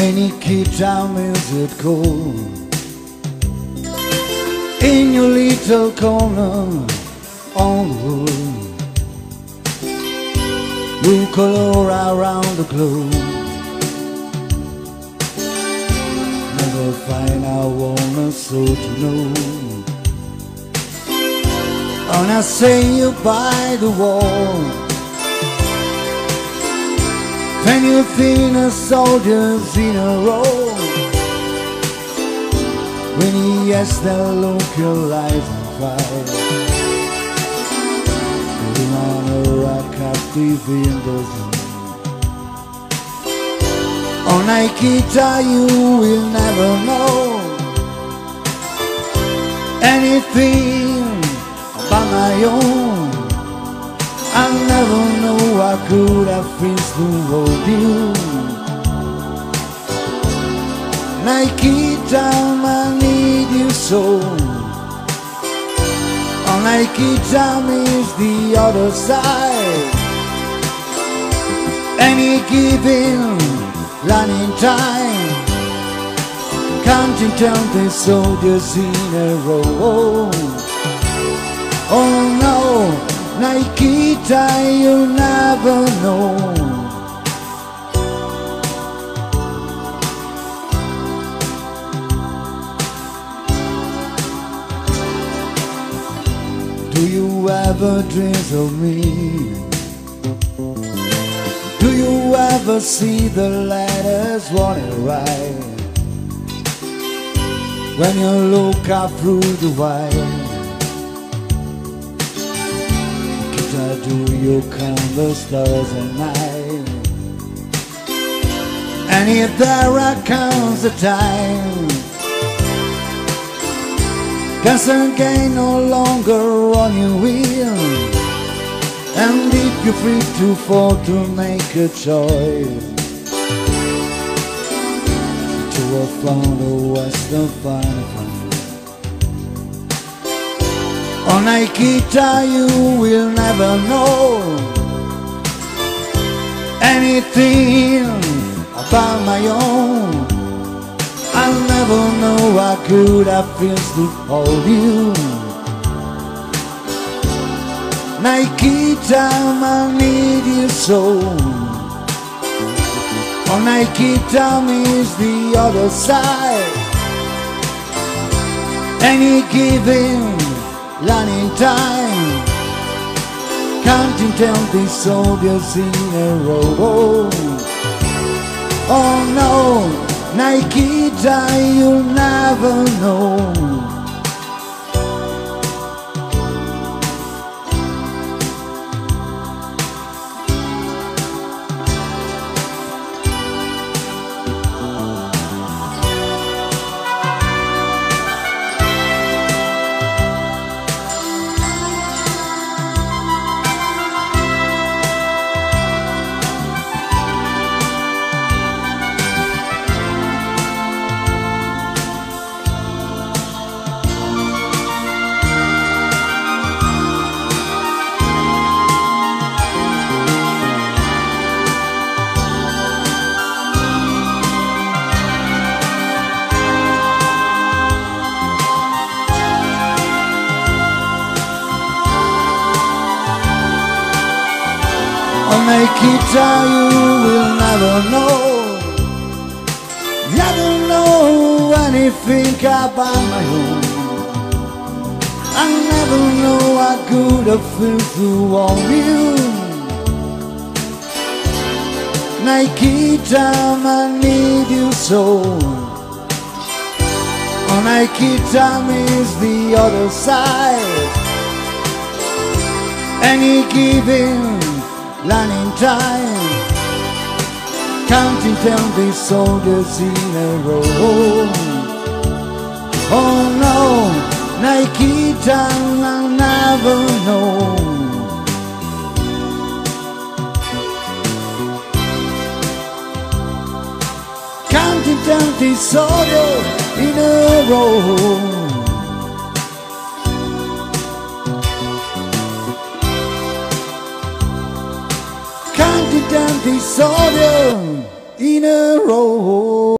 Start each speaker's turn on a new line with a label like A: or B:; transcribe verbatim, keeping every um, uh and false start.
A: Any guitar music cold in your little corner on the world. Look all around the globe, never find I wanna so to know. When I say you by the wall, ten you thinner soldiers in a row. When he asks that look your life on fire, you wanna rock up deep in the zone. On a guitar you will never know anything about my own. I never know I could have feels to hold you. Nike time I need you so. On Nike time is the other side. Any given running time, counting down the soldiers in a row. Oh no, Nike tie, you'll never know. Do you ever dream of me? Do you ever see the letters running right when you look up through the wire? Do you count the stars at night? And if there comes a time, cause again no longer on your wheel. And if you're free to fall to make a choice, to a found a western final find. On a guitar you will never know anything about my own. I'll never know how good I feel to hold you. Nike time I need you so. On Nike time is the other side. Any given running time, counting down the soldiers in a row. Oh no, Nike tie, you'll never know. On a guitar you will never know, never know anything about my own. I never know how good I feel to want you. Nike time I need you so. On Nike time is the other side. Any given running time, counting down the soldiers in a row. Oh no, Nike time I'll never know. Counting down the soldiers in a row. Counting down the soldiers in a row.